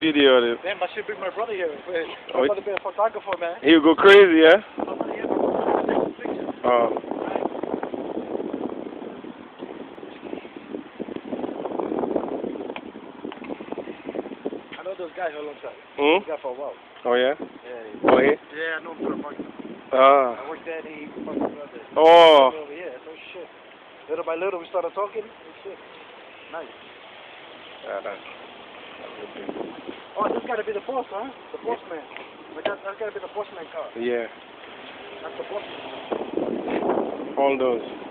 video this. Damn, I should bring my brother here. Oh, My brother be a photographer, man. He'll go crazy, yeah? Oh. I know those guys for a long time. Hmm? Those guys for a while. Oh, yeah? Yeah. Oh, yeah? Yeah, I know him for a long time. Ah. I worked there and he fucking brother. Oh. Yeah, no shit. Little by little we started talking. Shit. Nice. Yeah, that's Oh, this gotta be the boss, huh? The postman. But that's gotta be the postman car. yeah. That's the postman. All those.